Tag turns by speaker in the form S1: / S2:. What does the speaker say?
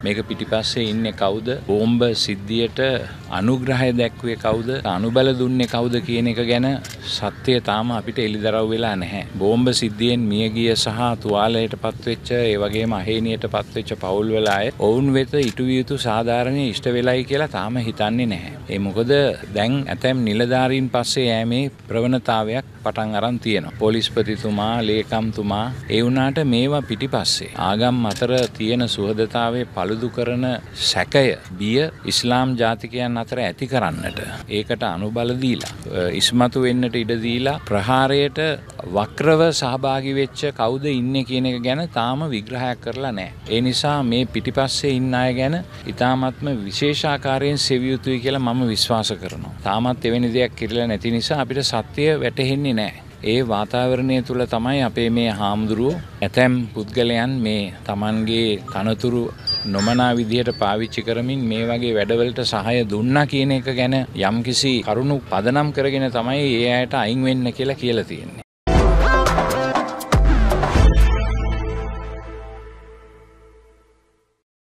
S1: මේක පිටිපස්සේ ඉන්නේ කවුද? බෝම්බ සිද්ධියට අනුග්‍රහය දැක්ුවේ කවුද? අනුබල දුන්නේ කවුද කියන එක ගැන සත්‍යය තාම අපිට එළිදරව් වෙලා නැහැ. බෝම්බ සිද්ධියෙන් මියගිය සහ තුවාලයටපත් වෙච්ච ඒ වගේම අහේනියටපත් වෙච්ච පවුල් වල අය ඔවුන් වෙත ඉටුවිය යුතු සාධාරණ ඉෂ්ට වෙලයි කියලා තාම හිතන්නේ නැහැ. ඒ මොකද දැන් ඇතැම් නිලධාරීන් පස්සේ යෑමේ ප්‍රවණතාවයක් පටන් අරන් තියෙනවා. පොලිස්පතිතුමා, ලේකම්තුමා ඒ වුණාට මේවා පිටිපස්සේ ආගම් අතර තියෙන සුහදතාවයේ පළුදු කරන සැකය, බිය ඉස්ලාම් ජාතිකයන් අතර ඇති කරන්නට ඒකට අනුබල දීලා ඉස්මතු වෙන්නට ඉඩ දීලා ප්‍රහාරයට වක්‍රව සහභාගී වෙච්ච කවුද ඉන්නේ කියන එක ගැන තාම විග්‍රහයක් කරලා නැහැ. ඒ නිසා මේ පිටිපස්සේ ඉන්න අය ගැන ඉතාමත්ම විශේෂාකාරයෙන් සෙවිය යුතුයි කියලා මම විශ්වාස කරනවා. තාමත් එවැනි දෙයක් කිරලා නැති නිසා අපිට සත්‍ය වැටහෙන්නේ නැහැ. ඒ වාතාවරණය තුළ තමයි අපේ මේ හාමුදුරුවෝ ඇතැම් පුද්ගලයන් මේ Tamanගේ තනතුරු නොමනා විදියට පාවිච්චි කරමින් මේ වගේ වැඩවලට සහාය දුන්නා කියන එක ගැන යම්කිසි කරුණු පදනම් කරගෙන තමයි ඒ අයට අයින් වෙන්න කියලා තියෙන්නේ.